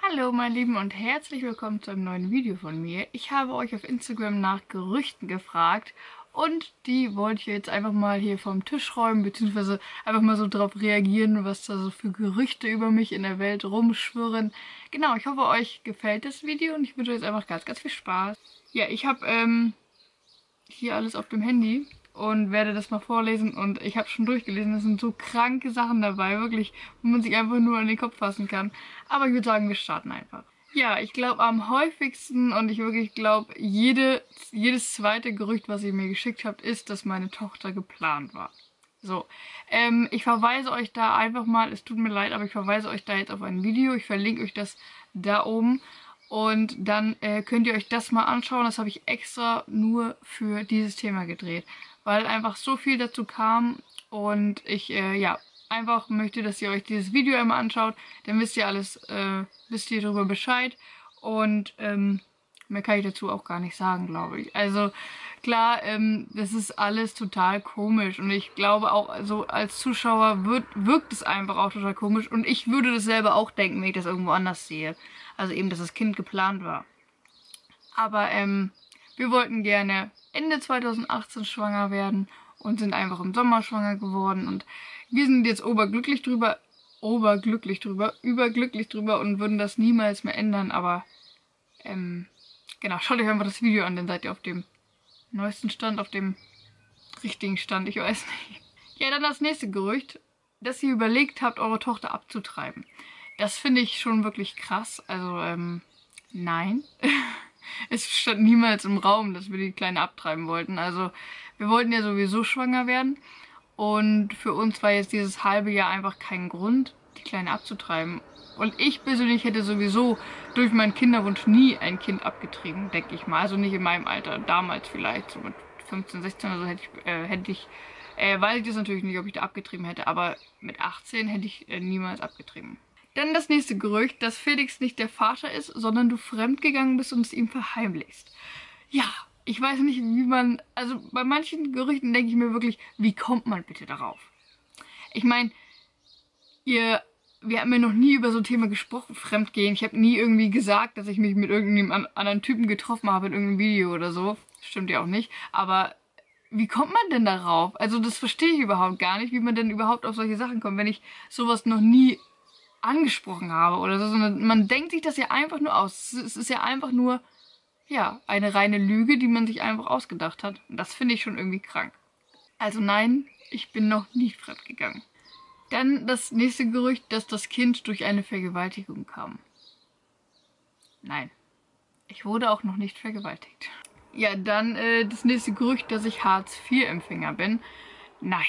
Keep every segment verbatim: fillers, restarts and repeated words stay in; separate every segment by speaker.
Speaker 1: Hallo meine Lieben und herzlich willkommen zu einem neuen Video von mir. Ich habe euch auf Instagram nach Gerüchten gefragt und die wollte ich jetzt einfach mal hier vom Tisch räumen, beziehungsweise einfach mal so drauf reagieren, was da so für Gerüchte über mich in der Welt rumschwirren. Genau, ich hoffe euch gefällt das Video und ich wünsche euch jetzt einfach ganz, ganz viel Spaß. Ja, ich habe ähm, hier alles auf dem Handy und werde das mal vorlesen und ich habe schon durchgelesen, es sind so kranke Sachen dabei, wirklich, wo man sich einfach nur an den Kopf fassen kann. Aber ich würde sagen, wir starten einfach. Ja, ich glaube am häufigsten und ich wirklich glaube, jede, jedes zweite Gerücht, was ihr mir geschickt habt, ist, dass meine Tochter geplant war. So, ähm, ich verweise euch da einfach mal, es tut mir leid, aber ich verweise euch da jetzt auf ein Video, ich verlinke euch das da oben. Und dann äh, könnt ihr euch das mal anschauen. Das habe ich extra nur für dieses Thema gedreht, weil einfach so viel dazu kam und ich äh, ja einfach möchte, dass ihr euch dieses Video einmal anschaut. Dann wisst ihr alles, äh, wisst ihr darüber Bescheid und ähm, mehr kann ich dazu auch gar nicht sagen, glaube ich. Also klar, ähm, das ist alles total komisch und ich glaube auch, so als Zuschauer wird, wirkt es einfach auch total komisch und ich würde das selber auch denken, wenn ich das irgendwo anders sehe. Also eben, dass das Kind geplant war. Aber ähm, wir wollten gerne Ende zweitausendachtzehn schwanger werden und sind einfach im Sommer schwanger geworden. Und wir sind jetzt oberglücklich drüber, oberglücklich drüber, überglücklich drüber und würden das niemals mehr ändern. Aber ähm, genau, schaut euch einfach das Video an, dann seid ihr auf dem neuesten Stand, auf dem richtigen Stand, ich weiß nicht. Ja, dann das nächste Gerücht, dass ihr überlegt habt, eure Tochter abzutreiben. Das finde ich schon wirklich krass. Also, ähm, nein. Es stand niemals im Raum, dass wir die Kleine abtreiben wollten. Also, wir wollten ja sowieso schwanger werden. Und für uns war jetzt dieses halbe Jahr einfach kein Grund, die Kleine abzutreiben. Und ich persönlich hätte sowieso durch meinen Kinderwunsch nie ein Kind abgetrieben, denke ich mal. Also nicht in meinem Alter. Damals vielleicht, so mit fünfzehn, sechzehn oder so hätte ich, äh, hätte ich äh, weiß ich das natürlich nicht, ob ich da abgetrieben hätte. Aber mit achtzehn hätte ich äh, niemals abgetrieben. Dann das nächste Gerücht, dass Felix nicht der Vater ist, sondern du fremdgegangen bist und es ihm verheimlichst. Ja, ich weiß nicht, wie man, also bei manchen Gerüchten denke ich mir wirklich, wie kommt man bitte darauf? Ich meine, ihr, wir haben ja noch nie über so ein Thema gesprochen, Fremdgehen. Ich habe nie irgendwie gesagt, dass ich mich mit irgendeinem anderen Typen getroffen habe in irgendeinem Video oder so. Stimmt ja auch nicht, aber wie kommt man denn darauf? Also das verstehe ich überhaupt gar nicht, wie man denn überhaupt auf solche Sachen kommt, wenn ich sowas noch nie angesprochen habe oder so, sondern man denkt sich das ja einfach nur aus. Es ist ja einfach nur, ja, eine reine Lüge, die man sich einfach ausgedacht hat. Und das finde ich schon irgendwie krank. Also nein, ich bin noch nie fremdgegangen. Dann das nächste Gerücht, dass das Kind durch eine Vergewaltigung kam. Nein, ich wurde auch noch nicht vergewaltigt. Ja, dann äh, das nächste Gerücht, dass ich Hartz vier Empfänger bin. Nein.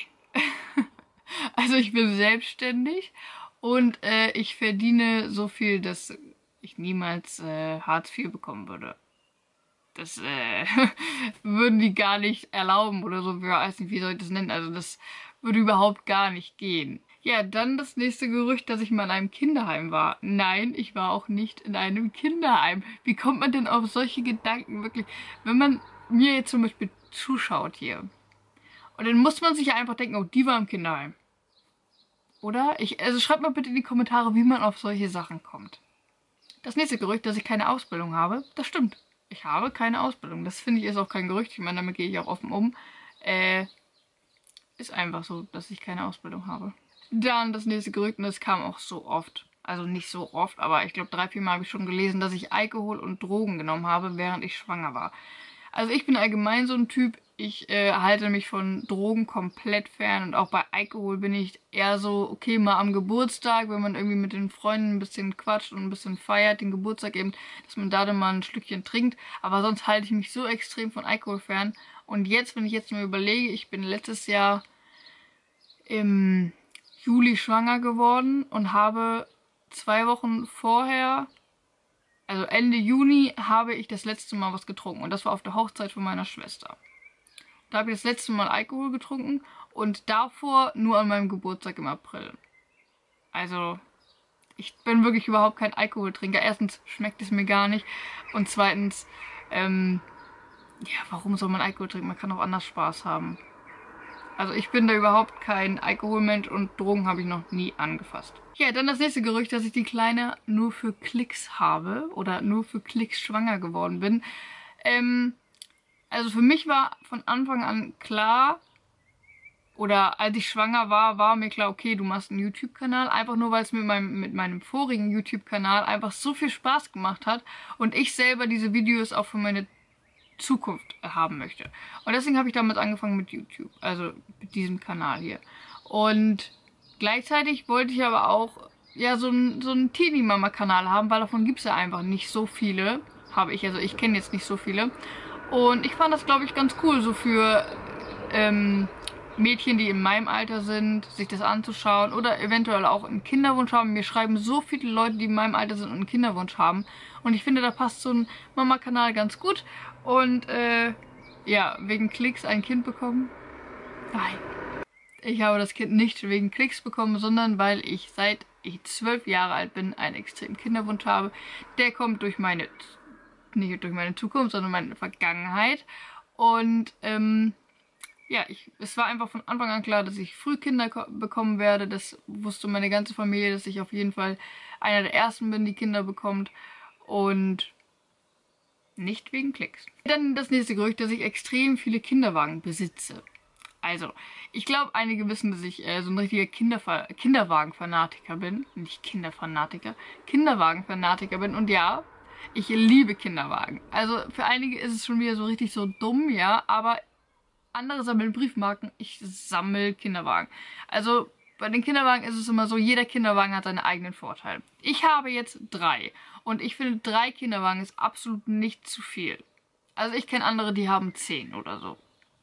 Speaker 1: Also ich bin selbstständig. Und äh, ich verdiene so viel, dass ich niemals äh, Hartz vier bekommen würde. Das äh, würden die gar nicht erlauben oder so. Ich weiß nicht, wie soll ich das nennen. Also das würde überhaupt gar nicht gehen. Ja, dann das nächste Gerücht, dass ich mal in einem Kinderheim war. Nein, ich war auch nicht in einem Kinderheim. Wie kommt man denn auf solche Gedanken wirklich? Wenn man mir jetzt zum Beispiel zuschaut hier. Und dann muss man sich ja einfach denken, oh, die war im Kinderheim. Oder? Ich, also schreibt mal bitte in die Kommentare, wie man auf solche Sachen kommt. Das nächste Gerücht, dass ich keine Ausbildung habe, das stimmt. Ich habe keine Ausbildung. Das finde ich ist auch kein Gerücht. Ich meine, damit gehe ich auch offen um. Äh, ist einfach so, dass ich keine Ausbildung habe. Dann das nächste Gerücht, und das kam auch so oft. Also nicht so oft, aber ich glaube drei, vier Mal habe ich schon gelesen, dass ich Alkohol und Drogen genommen habe, während ich schwanger war. Also ich bin allgemein so ein Typ, ich äh, halte mich von Drogen komplett fern und auch bei Alkohol bin ich eher so, okay, mal am Geburtstag, wenn man irgendwie mit den Freunden ein bisschen quatscht und ein bisschen feiert, den Geburtstag eben, dass man da dann mal ein Schlückchen trinkt, aber sonst halte ich mich so extrem von Alkohol fern. Und jetzt, wenn ich jetzt mal überlege, ich bin letztes Jahr im Juli schwanger geworden und habe zwei Wochen vorher, also Ende Juni, habe ich das letzte Mal was getrunken. Und das war auf der Hochzeit von meiner Schwester. Da habe ich das letzte Mal Alkohol getrunken und davor nur an meinem Geburtstag im April. Also, ich bin wirklich überhaupt kein Alkoholtrinker. Erstens schmeckt es mir gar nicht. Und zweitens, ähm, ja, warum soll man Alkohol trinken? Man kann auch anders Spaß haben. Also ich bin da überhaupt kein Alkoholmensch und Drogen habe ich noch nie angefasst. Ja, dann das nächste Gerücht, dass ich die Kleine nur für Klicks habe oder nur für Klicks schwanger geworden bin. Ähm, also für mich war von Anfang an klar, oder als ich schwanger war, war mir klar, okay, du machst einen YouTube-Kanal, einfach nur, weil es mit meinem, mit meinem vorigen YouTube-Kanal einfach so viel Spaß gemacht hat und ich selber diese Videos auch für meine Zukunft haben möchte. Und deswegen habe ich damals angefangen mit YouTube, also mit diesem Kanal hier. Und gleichzeitig wollte ich aber auch ja so einen so einen Teenie-Mama-Kanal haben, weil davon gibt es ja einfach nicht so viele, habe ich, also ich kenne jetzt nicht so viele. Und ich fand das, glaube ich, ganz cool, so für ähm, Mädchen, die in meinem Alter sind, sich das anzuschauen oder eventuell auch einen Kinderwunsch haben. Mir schreiben so viele Leute, die in meinem Alter sind und einen Kinderwunsch haben. Und ich finde, da passt so ein Mama-Kanal ganz gut. Und äh, ja, wegen Klicks ein Kind bekommen? Nein. Ich habe das Kind nicht wegen Klicks bekommen, sondern weil ich seit ich zwölf Jahre alt bin einen extremen Kinderwunsch habe. Der kommt durch meine, nicht durch meine Zukunft, sondern meine Vergangenheit. Und ähm, ja, ich, es war einfach von Anfang an klar, dass ich früh Kinder bekommen werde. Das wusste meine ganze Familie, dass ich auf jeden Fall einer der Ersten bin, die Kinder bekommt. Und nicht wegen Klicks. Dann das nächste Gerücht, dass ich extrem viele Kinderwagen besitze. Also, ich glaube, einige wissen, dass ich äh, so ein richtiger Kinderfa Kinderwagen-Fanatiker bin. Nicht Kinderfanatiker, Kinderwagen-Fanatiker bin. Und ja, ich liebe Kinderwagen. Also, für einige ist es schon wieder so richtig so dumm, ja, aber andere sammeln Briefmarken, ich sammle Kinderwagen. Also bei den Kinderwagen ist es immer so, jeder Kinderwagen hat seine eigenen Vorteile. Ich habe jetzt drei und ich finde, drei Kinderwagen ist absolut nicht zu viel. Also ich kenne andere, die haben zehn oder so.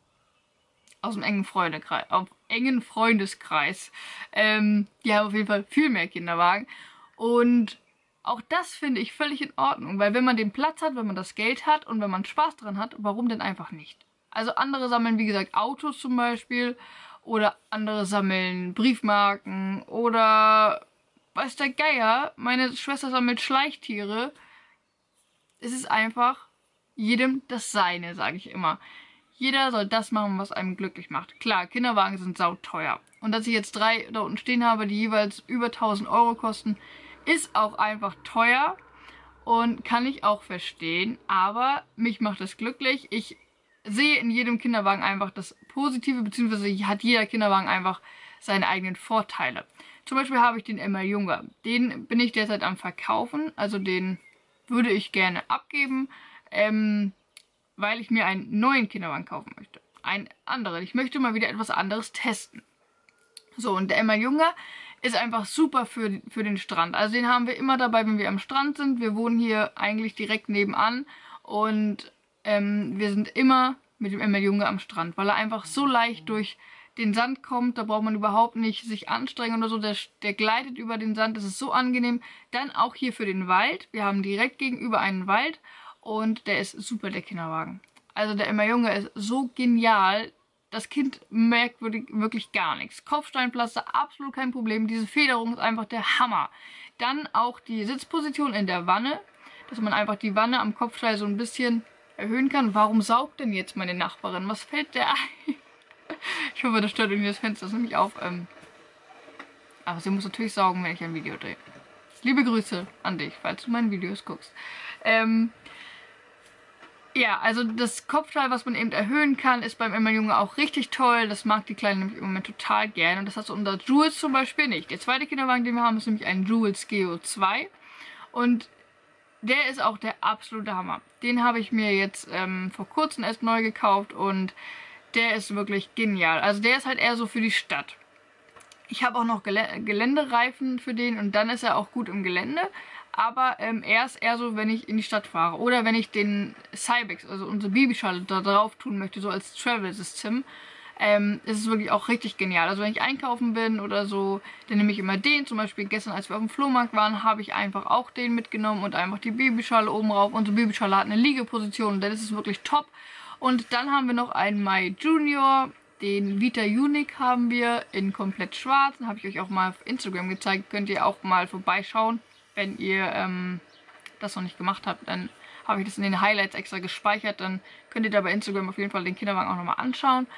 Speaker 1: Aus dem engen Freundekreis, auf engen Freundeskreis. Ähm, die haben auf jeden Fall viel mehr Kinderwagen. Und auch das finde ich völlig in Ordnung, weil wenn man den Platz hat, wenn man das Geld hat und wenn man Spaß dran hat, warum denn einfach nicht? Also andere sammeln, wie gesagt, Autos zum Beispiel oder andere sammeln Briefmarken oder weiß der Geier, meine Schwester sammelt Schleichtiere. Es ist einfach jedem das Seine, sage ich immer. Jeder soll das machen, was einem glücklich macht. Klar, Kinderwagen sind sauteuer. Und dass ich jetzt drei da unten stehen habe, die jeweils über tausend Euro kosten, ist auch einfach teuer und kann ich auch verstehen. Aber mich macht es glücklich. Ich sehe in jedem Kinderwagen einfach das Positive, beziehungsweise hat jeder Kinderwagen einfach seine eigenen Vorteile. Zum Beispiel habe ich den Emma Junge. Den bin ich derzeit am Verkaufen, also den würde ich gerne abgeben, ähm, weil ich mir einen neuen Kinderwagen kaufen möchte. Einen anderen. Ich möchte mal wieder etwas anderes testen. So, und der Emma Junge ist einfach super für, für den Strand. Also den haben wir immer dabei, wenn wir am Strand sind. Wir wohnen hier eigentlich direkt nebenan und Ähm, wir sind immer mit dem Emma Junge am Strand, weil er einfach so leicht durch den Sand kommt. Da braucht man überhaupt nicht sich anstrengen oder so. Der, der gleitet über den Sand, das ist so angenehm. Dann auch hier für den Wald. Wir haben direkt gegenüber einen Wald und der ist super, der Kinderwagen. Also der Emma Junge ist so genial. Das Kind merkt wirklich, wirklich gar nichts. Kopfsteinpflaster, absolut kein Problem. Diese Federung ist einfach der Hammer. Dann auch die Sitzposition in der Wanne, dass man einfach die Wanne am Kopfteil so ein bisschen erhöhen kann. Warum saugt denn jetzt meine Nachbarin? Was fällt der ein? Ich hoffe, das stört irgendwie das Fenster, das nämlich auf. Ähm Aber sie muss natürlich saugen, wenn ich ein Video drehe. Liebe Grüße an dich, falls du meine Videos guckst. Ähm ja, also das Kopfteil, was man eben erhöhen kann, ist beim Emma Junge auch richtig toll. Das mag die Kleine nämlich im Moment total gern. Und das hat unser Jules zum Beispiel nicht. Der zweite Kinderwagen, den wir haben, ist nämlich ein Jules Geo zwei. Und der ist auch der absolute Hammer. Den habe ich mir jetzt ähm, vor kurzem erst neu gekauft und der ist wirklich genial. Also der ist halt eher so für die Stadt. Ich habe auch noch Gel Geländereifen für den und dann ist er auch gut im Gelände. Aber ähm, er ist eher so, wenn ich in die Stadt fahre. Oder wenn ich den Cybex, also unsere Babyschale, da drauf tun möchte, so als Travel-System. Ähm, ist es wirklich auch richtig genial. Also wenn ich einkaufen bin oder so, dann nehme ich immer den. Zum Beispiel gestern, als wir auf dem Flohmarkt waren, habe ich einfach auch den mitgenommen und einfach die Babyschale oben rauf. Unsere Babyschale hat eine Liegeposition und dann ist es wirklich top. Und dann haben wir noch einen My Junior, den Vita Unique haben wir in komplett schwarz. Den habe ich euch auch mal auf Instagram gezeigt. Könnt ihr auch mal vorbeischauen, wenn ihr ähm, das noch nicht gemacht habt. Dann habe ich das in den Highlights extra gespeichert. Dann könnt ihr da bei Instagram auf jeden Fall den Kinderwagen auch nochmal anschauen.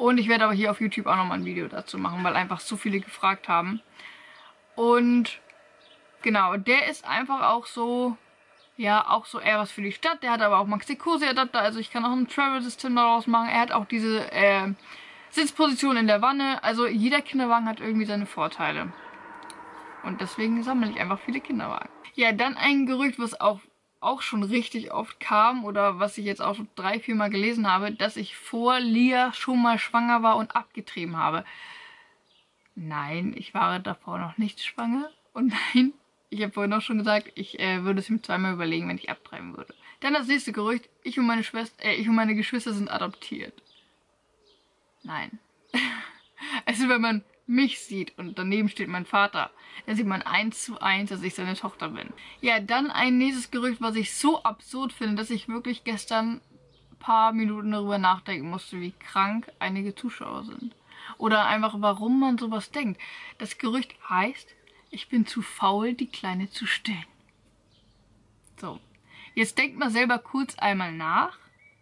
Speaker 1: Und ich werde aber hier auf YouTube auch nochmal ein Video dazu machen, weil einfach so viele gefragt haben. Und genau, der ist einfach auch so, ja, auch so eher was für die Stadt. Der hat aber auch Maxi-Cosi-Adapter, also ich kann auch ein Travel-System daraus machen. Er hat auch diese äh, Sitzposition in der Wanne. Also jeder Kinderwagen hat irgendwie seine Vorteile. Und deswegen sammle ich einfach viele Kinderwagen. Ja, dann ein Gerücht, was auch, auch schon richtig oft kam oder was ich jetzt auch schon drei, vier Mal gelesen habe, dass ich vor Lia schon mal schwanger war und abgetrieben habe. Nein, ich war davor noch nicht schwanger. Und nein, ich habe vorhin auch schon gesagt, ich äh, würde es mir zweimal überlegen, wenn ich abtreiben würde. Dann das nächste Gerücht, ich und meine Schwester, äh, ich und meine Geschwister sind adoptiert. Nein. Also wenn man mich sieht und daneben steht mein Vater, dann sieht man eins zu eins, dass ich seine Tochter bin. Ja, dann ein nächstes Gerücht, was ich so absurd finde, dass ich wirklich gestern ein paar Minuten darüber nachdenken musste, wie krank einige Zuschauer sind. Oder einfach, warum man sowas denkt. Das Gerücht heißt, ich bin zu faul, die Kleine zu stillen. So, jetzt denkt mal selber kurz einmal nach.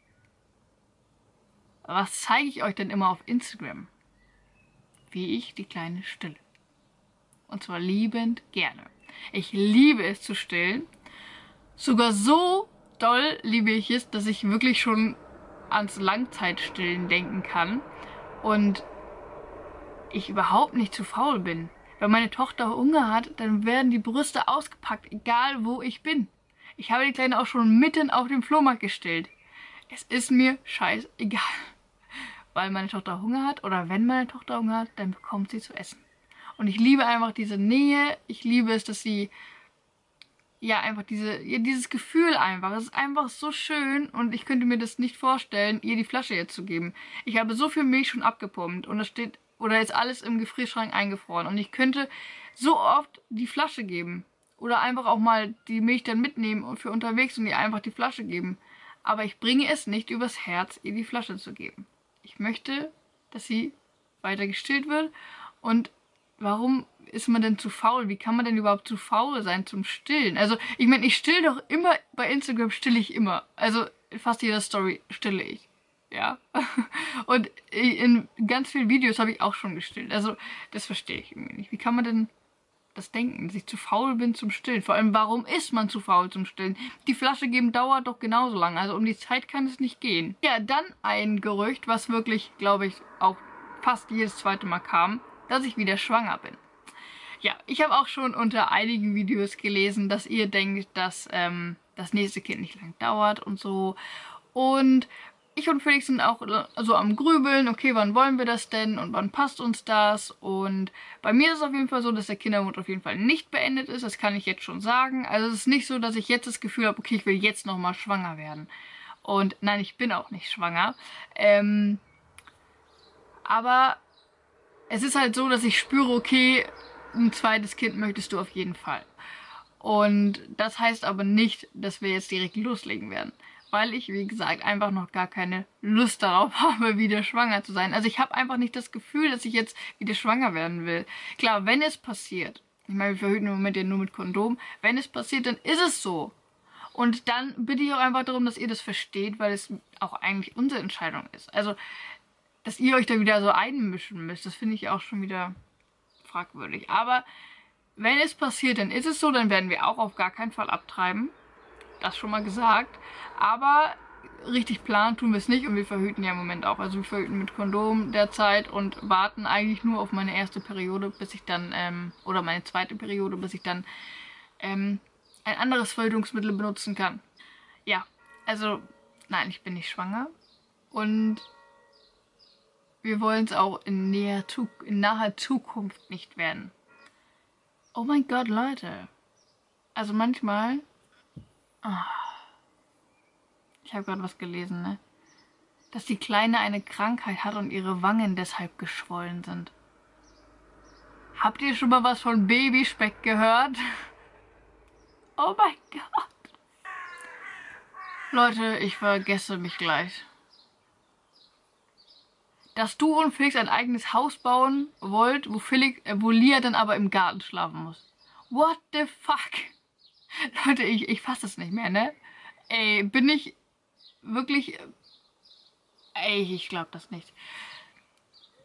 Speaker 1: Was zeige ich euch denn immer auf Instagram? Wie ich die Kleine stille. Und zwar liebend gerne. Ich liebe es zu stillen. Sogar so doll liebe ich es, dass ich wirklich schon ans Langzeitstillen denken kann. Und ich überhaupt nicht zu faul bin. Wenn meine Tochter Hunger hat, dann werden die Brüste ausgepackt, egal wo ich bin. Ich habe die Kleine auch schon mitten auf dem Flohmarkt gestillt. Es ist mir scheißegal. Weil meine Tochter Hunger hat oder wenn meine Tochter Hunger hat, dann bekommt sie zu essen. Und ich liebe einfach diese Nähe. Ich liebe es, dass sie, ja, einfach diese, ja, dieses Gefühl einfach. Es ist einfach so schön und ich könnte mir das nicht vorstellen, ihr die Flasche jetzt zu geben. Ich habe so viel Milch schon abgepumpt und das steht, oder ist alles im Gefrierschrank eingefroren. Und ich könnte so oft die Flasche geben. Oder einfach auch mal die Milch dann mitnehmen und für unterwegs und ihr einfach die Flasche geben. Aber ich bringe es nicht übers Herz, ihr die Flasche zu geben. Ich möchte, dass sie weiter gestillt wird. Und warum ist man denn zu faul? Wie kann man denn überhaupt zu faul sein zum Stillen? Also, ich meine, ich still doch immer, bei Instagram stille ich immer. Also, in fast jeder Story stille ich. Ja. Und in ganz vielen Videos habe ich auch schon gestillt. Also, das verstehe ich irgendwie nicht. Wie kann man denn das denken, dass ich zu faul bin zum Stillen? Vor allem, warum ist man zu faul zum Stillen? Die Flasche geben dauert doch genauso lange, also um die Zeit kann es nicht gehen. Ja, dann ein Gerücht, was wirklich, glaube ich, auch fast jedes zweite Mal kam, dass ich wieder schwanger bin. Ja, ich habe auch schon unter einigen Videos gelesen, dass ihr denkt, dass ähm, das nächste Kind nicht lang dauert und so. Und ich und Felix sind auch so am Grübeln, okay, wann wollen wir das denn und wann passt uns das? Und bei mir ist es auf jeden Fall so, dass der Kinderwunsch auf jeden Fall nicht beendet ist, das kann ich jetzt schon sagen. Also es ist nicht so, dass ich jetzt das Gefühl habe, okay, ich will jetzt nochmal schwanger werden. Und nein, ich bin auch nicht schwanger. Ähm, aber es ist halt so, dass ich spüre, okay, ein zweites Kind möchtest du auf jeden Fall. Und das heißt aber nicht, dass wir jetzt direkt loslegen werden. Weil ich, wie gesagt, einfach noch gar keine Lust darauf habe, wieder schwanger zu sein. Also ich habe einfach nicht das Gefühl, dass ich jetzt wieder schwanger werden will. Klar, wenn es passiert, ich meine, wir verhüten im Moment ja nur mit Kondom, wenn es passiert, dann ist es so. Und dann bitte ich auch einfach darum, dass ihr das versteht, weil es auch eigentlich unsere Entscheidung ist. Also, dass ihr euch da wieder so einmischen müsst, das finde ich auch schon wieder fragwürdig. Aber wenn es passiert, dann ist es so, dann werden wir auch auf gar keinen Fall abtreiben. Das schon mal gesagt. Aber richtig planen tun wir es nicht und wir verhüten ja im Moment auch. Also wir verhüten mit Kondom derzeit und warten eigentlich nur auf meine erste Periode, bis ich dann, ähm, oder meine zweite Periode, bis ich dann ähm, ein anderes Verhütungsmittel benutzen kann. Ja, also nein, ich bin nicht schwanger. Und wir wollen es auch in, näher, in naher Zukunft nicht werden. Oh mein Gott, Leute. Also manchmal... Oh. Ich habe gerade was gelesen, ne? Dass die Kleine eine Krankheit hat und ihre Wangen deshalb geschwollen sind. Habt ihr schon mal was von Babyspeck gehört? Oh mein Gott. Leute, ich vergesse mich gleich. Dass du und Felix ein eigenes Haus bauen wollt, wo, Felix, äh, wo Lia dann aber im Garten schlafen muss. What the fuck? Leute, ich, ich fasse das nicht mehr, ne? Ey, bin ich wirklich... Ey, ich glaube das nicht.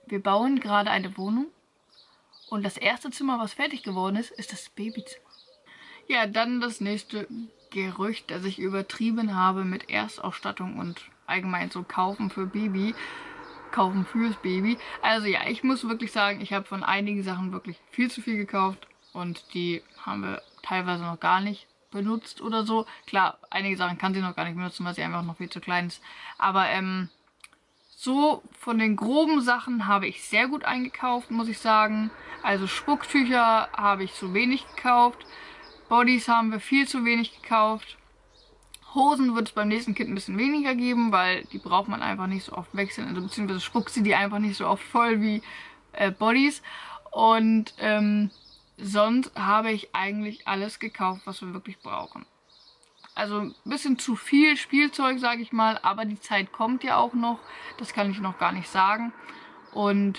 Speaker 1: wir bauen gerade eine Wohnung und das erste Zimmer, was fertig geworden ist, ist das Babyzimmer. Ja, dann das nächste Gerücht, das ich übertrieben habe mit Erstausstattung und allgemein so kaufen für Baby, kaufen fürs Baby. Also ja, ich muss wirklich sagen, ich habe von einigen Sachen wirklich viel zu viel gekauft und die haben wir teilweise noch gar nicht benutzt oder so. Klar, einige Sachen kann sie noch gar nicht benutzen, weil sie einfach noch viel zu klein ist. Aber ähm, so von den groben Sachen habe ich sehr gut eingekauft, muss ich sagen. Also Spucktücher habe ich zu wenig gekauft. Bodies haben wir viel zu wenig gekauft. Hosen wird es beim nächsten Kind ein bisschen weniger geben, weil die braucht man einfach nicht so oft wechseln. Also beziehungsweise spuckt sie die einfach nicht so oft voll wie äh, Bodies. Und ähm, sonst habe ich eigentlich alles gekauft, was wir wirklich brauchen. Also ein bisschen zu viel Spielzeug, sage ich mal, aber die Zeit kommt ja auch noch. Das kann ich noch gar nicht sagen. Und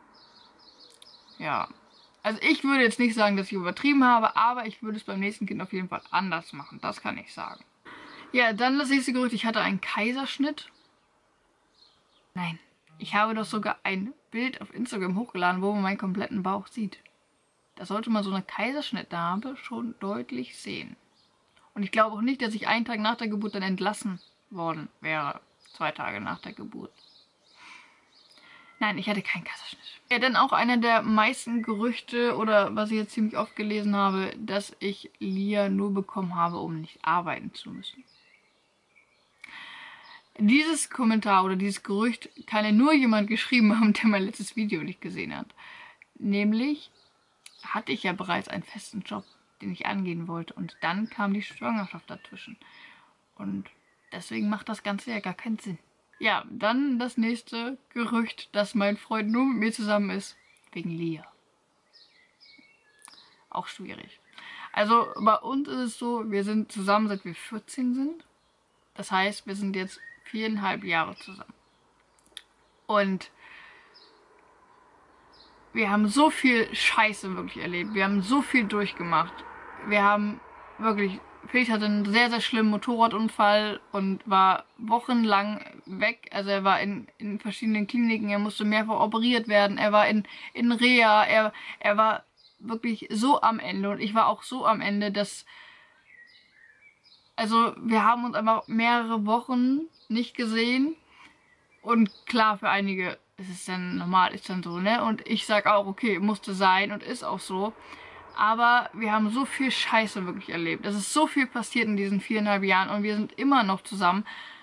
Speaker 1: ja, also ich würde jetzt nicht sagen, dass ich übertrieben habe, aber ich würde es beim nächsten Kind auf jeden Fall anders machen. Das kann ich sagen. Ja, dann das nächste Gerücht. Ich hatte einen Kaiserschnitt. Nein, ich habe doch sogar ein Bild auf Instagram hochgeladen, wo man meinen kompletten Bauch sieht. Da sollte man so eine Kaiserschnittnarbe schon deutlich sehen. Und ich glaube auch nicht, dass ich einen Tag nach der Geburt dann entlassen worden wäre. Zwei Tage nach der Geburt. Nein, ich hatte keinen Kaiserschnitt. Ja, dann auch einer der meisten Gerüchte, oder was ich jetzt ziemlich oft gelesen habe, dass ich Lia nur bekommen habe, um nicht arbeiten zu müssen. Dieses Kommentar oder dieses Gerücht kann ja nur jemand geschrieben haben, der mein letztes Video nicht gesehen hat. Nämlich hatte ich ja bereits einen festen Job, den ich angehen wollte. Und dann kam die Schwangerschaft dazwischen. Und deswegen macht das Ganze ja gar keinen Sinn. Ja, dann das nächste Gerücht, dass mein Freund nur mit mir zusammen ist, wegen Lia. Auch schwierig. Also bei uns ist es so, wir sind zusammen, seit wir vierzehn sind. Das heißt, wir sind jetzt viereinhalb Jahre zusammen. Und wir haben so viel Scheiße wirklich erlebt. Wir haben so viel durchgemacht. Wir haben wirklich... Felix hatte einen sehr, sehr schlimmen Motorradunfall und war wochenlang weg. Also er war in, in verschiedenen Kliniken, er musste mehrfach operiert werden, er war in, in Reha, er, er war wirklich so am Ende und ich war auch so am Ende, dass... Also wir haben uns einfach mehrere Wochen nicht gesehen und klar, für einige ist es dann normal, ist dann so, ne? Und ich sag auch, okay, musste sein und ist auch so. Aber wir haben so viel Scheiße wirklich erlebt. Es ist so viel passiert in diesen viereinhalb Jahren und wir sind immer noch zusammen.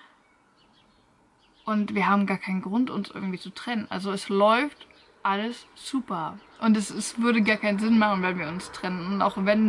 Speaker 1: Und wir haben gar keinen Grund, uns irgendwie zu trennen. Also es läuft alles super. Und es, es würde gar keinen Sinn machen, wenn wir uns trennen. Und auch wenn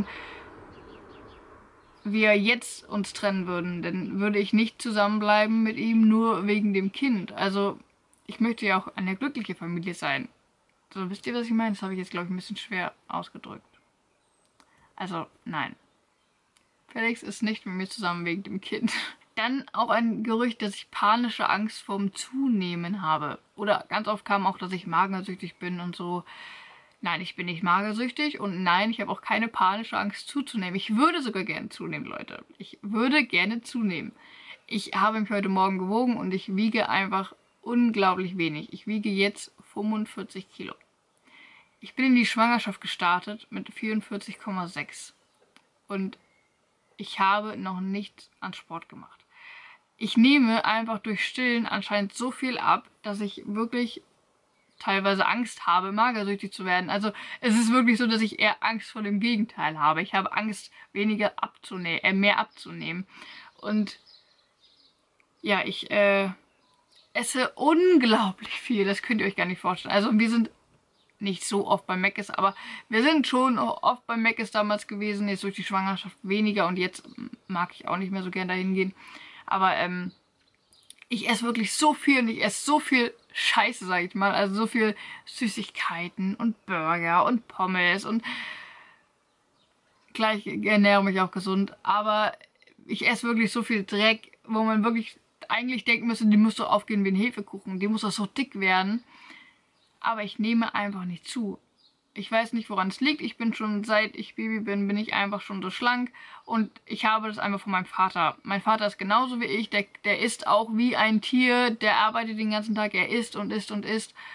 Speaker 1: wir jetzt uns trennen würden, dann würde ich nicht zusammenbleiben mit ihm nur wegen dem Kind. Also ich möchte ja auch eine glückliche Familie sein. So, wisst ihr, was ich meine? Das habe ich jetzt, glaube ich, ein bisschen schwer ausgedrückt. Also, nein. Felix ist nicht mit mir zusammen wegen dem Kind. Dann auch ein Gerücht, dass ich panische Angst vorm Zunehmen habe. Oder ganz oft kam auch, dass ich magersüchtig bin und so. Nein, ich bin nicht magersüchtig und nein, ich habe auch keine panische Angst zuzunehmen. Ich würde sogar gerne zunehmen, Leute. Ich würde gerne zunehmen. Ich habe mich heute Morgen gewogen und ich wiege einfach unglaublich wenig. Ich wiege jetzt fünfundvierzig Kilo. Ich bin in die Schwangerschaft gestartet mit vierundvierzig Komma sechs und ich habe noch nichts an Sport gemacht. Ich nehme einfach durch Stillen anscheinend so viel ab, dass ich wirklich teilweise Angst habe, magersüchtig zu werden. Also es ist wirklich so, dass ich eher Angst vor dem Gegenteil habe. Ich habe Angst, weniger abzunehmen, äh, mehr abzunehmen. Und ja, ich äh, esse unglaublich viel. Das könnt ihr euch gar nicht vorstellen. Also wir sind nicht so oft bei Mc's, aber wir sind schon oft bei Mc's damals gewesen, jetzt durch die Schwangerschaft weniger und jetzt mag ich auch nicht mehr so gern dahin gehen. Aber ähm, ich esse wirklich so viel und ich esse so viel Scheiße, sag ich mal, also so viel Süßigkeiten und Burger und Pommes und klar, ich ernähre mich auch gesund, aber ich esse wirklich so viel Dreck, wo man wirklich eigentlich denken müsste, die muss doch aufgehen wie ein Hefekuchen, die muss doch so dick werden. Aber ich nehme einfach nicht zu. Ich weiß nicht, woran es liegt. Ich bin schon, seit ich Baby bin, bin ich einfach schon so schlank. Und ich habe das einfach von meinem Vater. Mein Vater ist genauso wie ich. Der, der isst auch wie ein Tier. Der arbeitet den ganzen Tag. Er isst und isst und isst.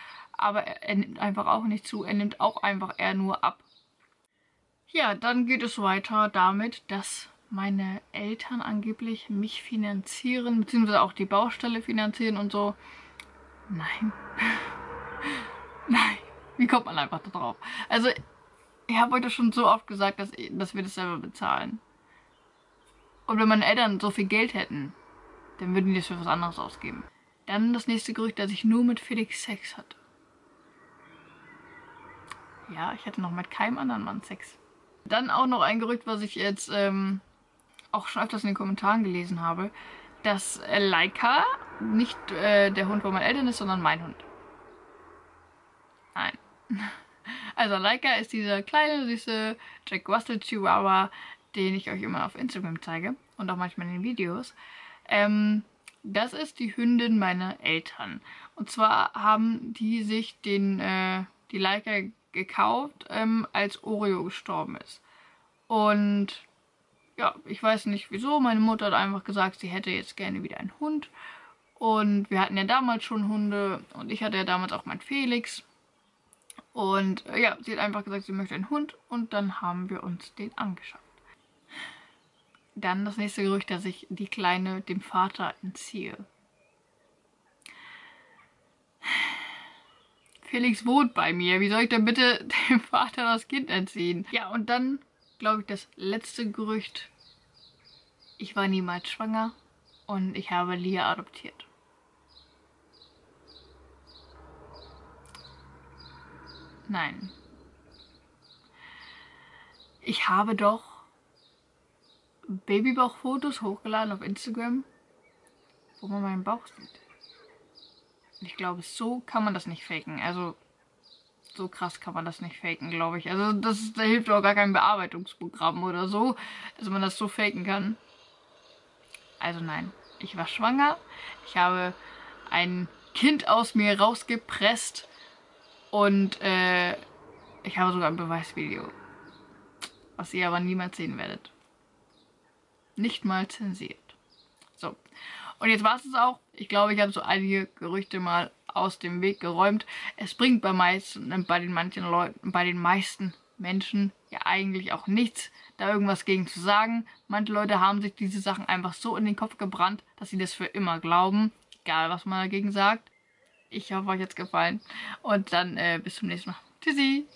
Speaker 1: aber er, er nimmt einfach auch nicht zu. Er nimmt auch einfach eher nur ab. Ja, dann geht es weiter damit, dass meine Eltern angeblich mich finanzieren, beziehungsweise auch die Baustelle finanzieren und so. Nein. Nein. Wie kommt man einfach da drauf? Also, ich habe heute schon so oft gesagt, dass, dass wir das selber bezahlen. Und wenn meine Eltern so viel Geld hätten, dann würden die das für was anderes ausgeben. Dann das nächste Gerücht, dass ich nur mit Felix Sex hatte. Ja, ich hatte noch mit keinem anderen Mann Sex. Dann auch noch ein Gerücht, was ich jetzt ähm, auch schon öfters in den Kommentaren gelesen habe, dass äh, Laika nicht äh, der Hund von meinen Eltern ist, sondern mein Hund. Nein. Also Laika ist dieser kleine, süße Jack Russell Chihuahua, den ich euch immer auf Instagram zeige und auch manchmal in den Videos. Ähm, das ist die Hündin meiner Eltern. Und zwar haben die sich den, äh, die Laika gekauft, ähm, als Oreo gestorben ist. Und ja, ich weiß nicht wieso. Meine Mutter hat einfach gesagt, sie hätte jetzt gerne wieder einen Hund. Und wir hatten ja damals schon Hunde und ich hatte ja damals auch meinen Felix. Und äh, ja, sie hat einfach gesagt, sie möchte einen Hund und dann haben wir uns den angeschafft. Dann das nächste Gerücht, dass ich die Kleine dem Vater entziehe. Felix wohnt bei mir. Wie soll ich denn bitte dem Vater das Kind entziehen? Ja, und dann, glaube ich, das letzte Gerücht. Ich war niemals schwanger und ich habe Lia adoptiert. Nein. Ich habe doch Babybauchfotos hochgeladen auf Instagram, wo man meinen Bauch sieht. Ich glaube, so kann man das nicht faken. Also, so krass kann man das nicht faken, glaube ich. Also, das, da hilft auch gar kein Bearbeitungsprogramm oder so, dass man das so faken kann. Also nein, ich war schwanger. Ich habe ein Kind aus mir rausgepresst und äh, ich habe sogar ein Beweisvideo, was ihr aber niemals sehen werdet. Nicht mal zensiert. So. Und jetzt war es es auch. Ich glaube, ich habe so einige Gerüchte mal aus dem Weg geräumt. Es bringt bei meisten, bei den manchen Leuten, bei den meisten Menschen ja eigentlich auch nichts, da irgendwas gegen zu sagen. Manche Leute haben sich diese Sachen einfach so in den Kopf gebrannt, dass sie das für immer glauben. Egal, was man dagegen sagt. Ich hoffe, euch hat's gefallen. Und dann äh, bis zum nächsten Mal. Tschüssi!